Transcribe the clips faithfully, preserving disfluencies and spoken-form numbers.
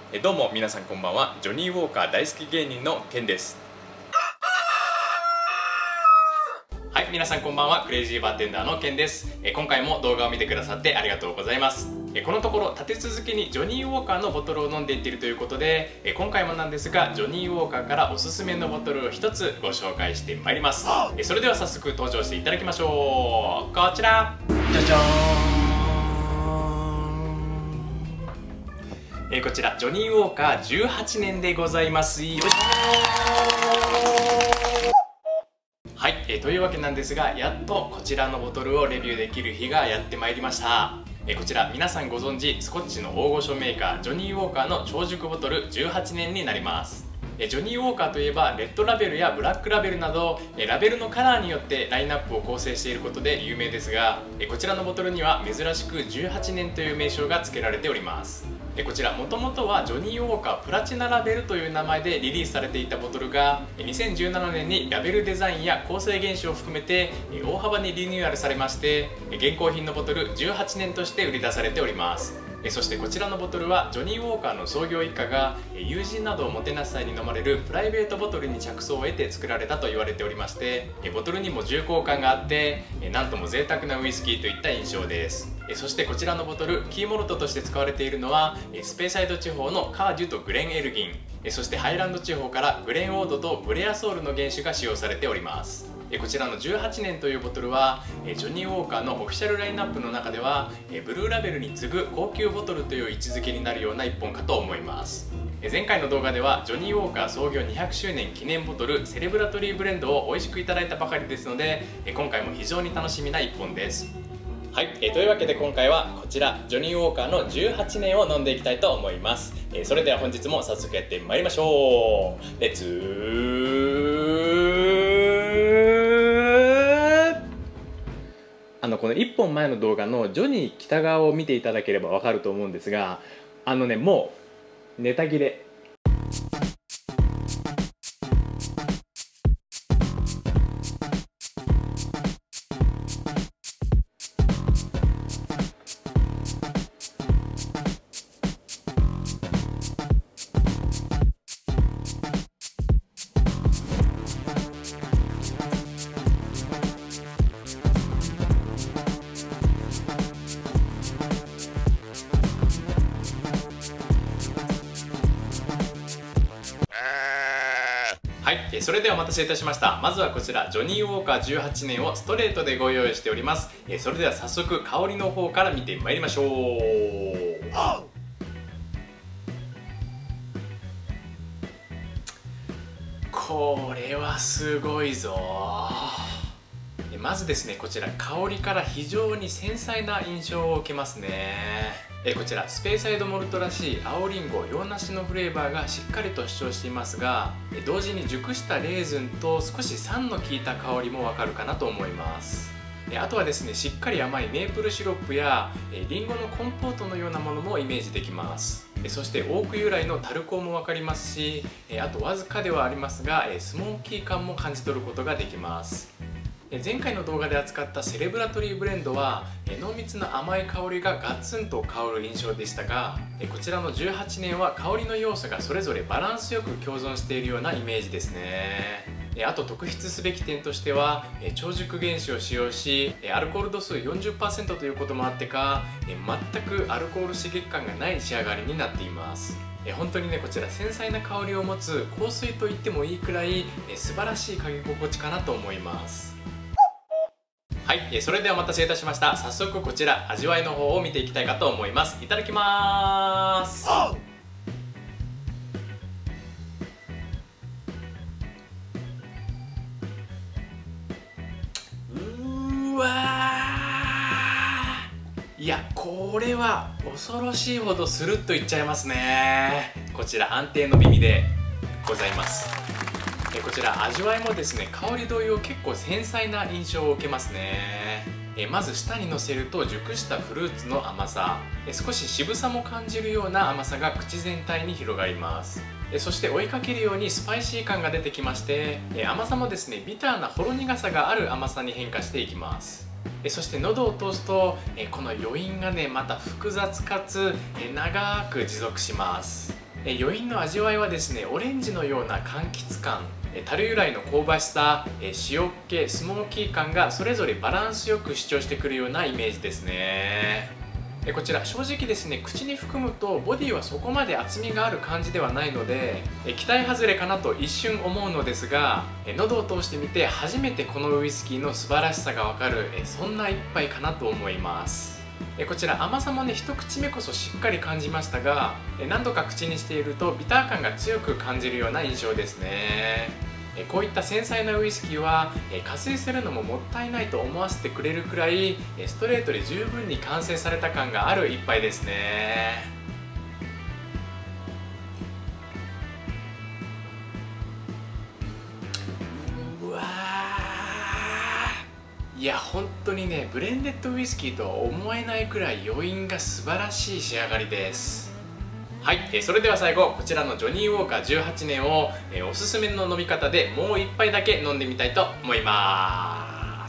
えどうも皆さんこんばんは。ジョニーウォーカー大好き芸人のケンです。はい、皆さんこんばんは。クレイジーバーテンダーのケンです。え今回も動画を見てくださってありがとうございます。えこのところ立て続けにジョニーウォーカーのボトルを飲んでいっているということで、え今回もなんですがジョニーウォーカーからおすすめのボトルを一つご紹介してまいります。えそれでは早速登場していただきましょう。こちらじゃじゃーん。えこちらジョニーウォーカーじゅうはちねんでございます。よいしょー。はい、えー、というわけなんですが、やっとこちらのボトルをレビューできる日がやってまいりました。えー、こちら皆さんご存知スコッチの大御所メーカージョニーウォーカーの長熟ボトルじゅうはちねんになります。えー、ジョニーウォーカーといえばレッドラベルやブラックラベルなど、えー、ラベルのカラーによってラインナップを構成していることで有名ですが、えー、こちらのボトルには珍しくじゅうはちねんという名称が付けられております。こちらもともとはジョニーウォーカープラチナラベルという名前でリリースされていたボトルがにせんじゅうななねんにラベルデザインや構成原種を含めて大幅にリニューアルされまして、現行品のボトルじゅうはちねんとして売り出されております。そしてこちらのボトルはジョニーウォーカーの創業一家が友人などをもてなす際に飲まれるプライベートボトルに着想を得て作られたと言われておりまして、ボトルにも重厚感があってなんとも贅沢なウイスキーといった印象です。そしてこちらのボトルキーモルトとして使われているのはスペイサイド地方のカーデュとグレンエルギン、そしてハイランド地方からグレンオードとブレアソールの原種が使用されております。こちらのじゅうはちねんというボトルはジョニーウォーカーのオフィシャルラインナップの中ではブルーラベルに次ぐ高級ボトルという位置づけになるような一本かと思います。前回の動画ではジョニーウォーカー創業にひゃくしゅうねん記念ボトルセレブラトリーブレンドを美味しくいただいたばかりですので、今回も非常に楽しみな一本です。はい、えー、というわけで今回はこちらジョニーウォーカーのじゅうはちねんを飲んでいきたいと思います。えー、それでは本日も早速やってまいりましょう。レッツあのこのいっぽんまえの動画のジョニー北川を見ていただければわかると思うんですが、あのねもうネタ切れ。はい、それではお待たせいたしました。まずはこちらジョニーウォーカーじゅうはちねんをストレートでご用意しております。それでは早速香りの方から見てまいりましょう。これはすごいぞ。まずですね、こちら香りから非常に繊細な印象を受けますね。えこちらスペイサイドモルトらしい青りんご洋梨のフレーバーがしっかりと主張していますが、同時に熟したレーズンと少し酸の効いた香りもわかるかなと思います。あとはですね、しっかり甘いメープルシロップやりんごのコンポートのようなものもイメージできます。そしてオーク由来のタルコーも分かりますし、あとわずかではありますがスモーキー感も感じ取ることができます。前回の動画で扱ったセレブラトリーブレンドは濃密な甘い香りがガツンと香る印象でしたが、こちらのじゅうはちねんは香りの要素がそれぞれバランスよく共存しているようなイメージですね。あと特筆すべき点としては長熟原酒を使用しアルコール度数 よんじゅっパーセント ということもあってか全くアルコール刺激感がない仕上がりになっています。本当にねこちら繊細な香りを持つ香水と言ってもいいくらい素晴らしい嗅ぎ心地かなと思います。はい、それではお待たせいたしました。早速こちら味わいの方を見ていきたいかと思います。いただきます。うーわー、いやこれは恐ろしいほどスルッといっちゃいますね。こちら安定の耳でございます。こちら味わいもですね、香り同様結構繊細な印象を受けますね。まず舌にのせると熟したフルーツの甘さ、少し渋さも感じるような甘さが口全体に広がります。そして追いかけるようにスパイシー感が出てきまして、甘さもですねビターなほろ苦さがある甘さに変化していきます。そして喉を通すとこの余韻がねまた複雑かつ長く持続します。 え余韻の味わいはですね、オレンジのような柑橘感、樽由来の香ばしさ、塩っ気、スモーキー感がそれぞれバランスよく主張してくるようなイメージですね。こちら正直ですね、口に含むとボディはそこまで厚みがある感じではないので期待外れかなと一瞬思うのですが、喉を通してみて初めてこのウイスキーの素晴らしさがわかる、そんな一杯かなと思います。こちら甘さもね、一口目こそしっかり感じましたが、何度か口にしているとビター感が強く感じるような印象ですね。こういった繊細なウイスキーは加水するのももったいないと思わせてくれるくらいストレートで十分に完成された感がある一杯ですね。うわー、いや本当にね、ブレンデッドウイスキーとは思えないくらい余韻が素晴らしい仕上がりです。はい、えー、それでは最後こちらのジョニーウォーカーじゅうはちねんを、えー、おすすめの飲み方でもう一杯だけ飲んでみたいと思います。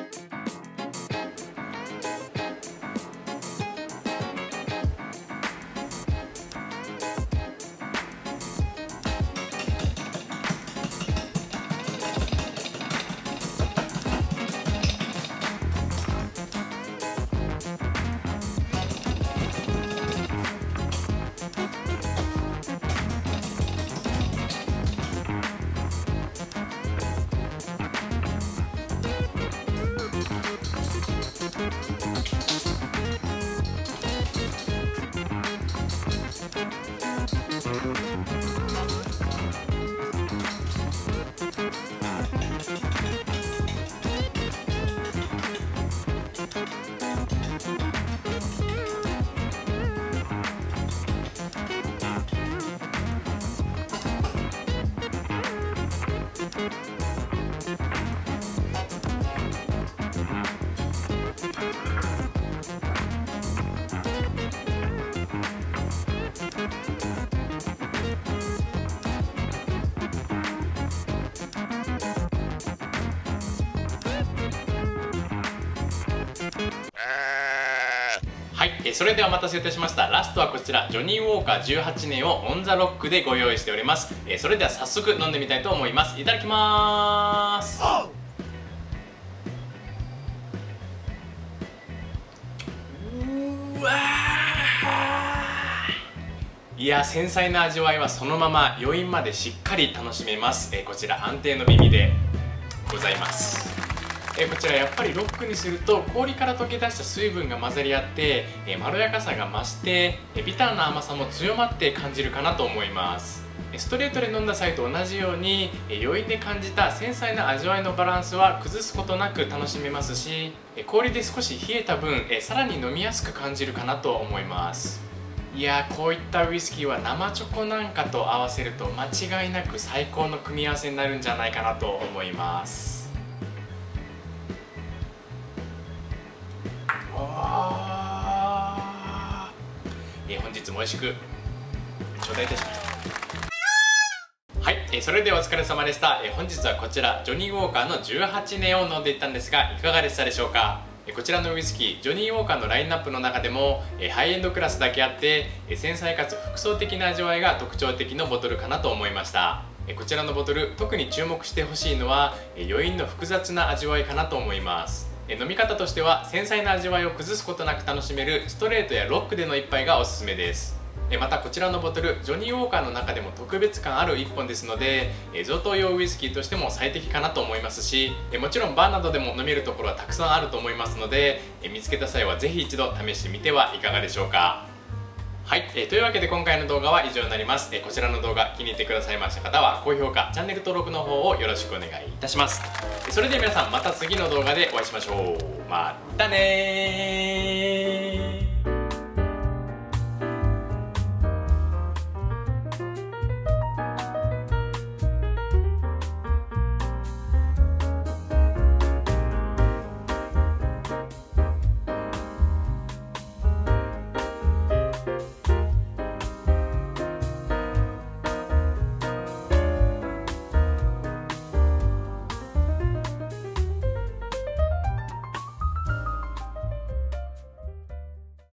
はい、それではお待たせいたしました。ラストはこちらジョニーウォーカーじゅうはちねんをオンザロックでご用意しております。それでは早速飲んでみたいと思います。いただきまーす。うわー、いや繊細な味わいはそのまま余韻までしっかり楽しめます。こちら安定の耳でございます。えこちらやっぱりロックにすると氷から溶け出した水分が混ざり合ってえまろやかさが増してえビターな甘さも強まって感じるかなと思います。ストレートで飲んだ際と同じようにえ余韻で感じた繊細な味わいのバランスは崩すことなく楽しめますし、え氷で少し冷えた分えさらに飲みやすく感じるかなと思います。いやー、こういったウイスキーは生チョコなんかと合わせると間違いなく最高の組み合わせになるんじゃないかなと思います。え本日も美味しく頂戴いたします。はい、えそれではお疲れ様でした。え本日はこちらジョニーウォーカーのじゅうはちねんを飲んでいったんですが、いかがでしたでしょうか。えこちらのウイスキージョニーウォーカーのラインナップの中でもえハイエンドクラスだけあってえ繊細かつ複層的な味わいが特徴的のボトルかなと思いました。えこちらのボトル特に注目してほしいのはえ余韻の複雑な味わいかなと思います。飲み方としては繊細な味わいを崩すことなく楽しめるストレートやロックでの一杯がおすすめです。またこちらのボトルジョニーウォーカーの中でも特別感あるいっぽんですので贈答用ウイスキーとしても最適かなと思いますし、もちろんバーなどでも飲めるところはたくさんあると思いますので見つけた際はぜひ一度試してみてはいかがでしょうか。はい、えー、というわけで今回の動画は以上になります。えー、こちらの動画気に入ってくださいました方は高評価、チャンネル登録の方をよろしくお願いいたします。それでは皆さんまた次の動画でお会いしましょう。またねー。